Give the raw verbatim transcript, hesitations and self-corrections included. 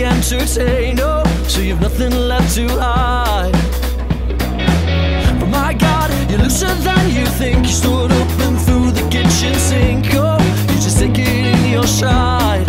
entertain. Oh, so you've nothing left to hide. But my God, you're looser than you think. You stood up and through the kitchen sink. Oh, you just take it in your stride.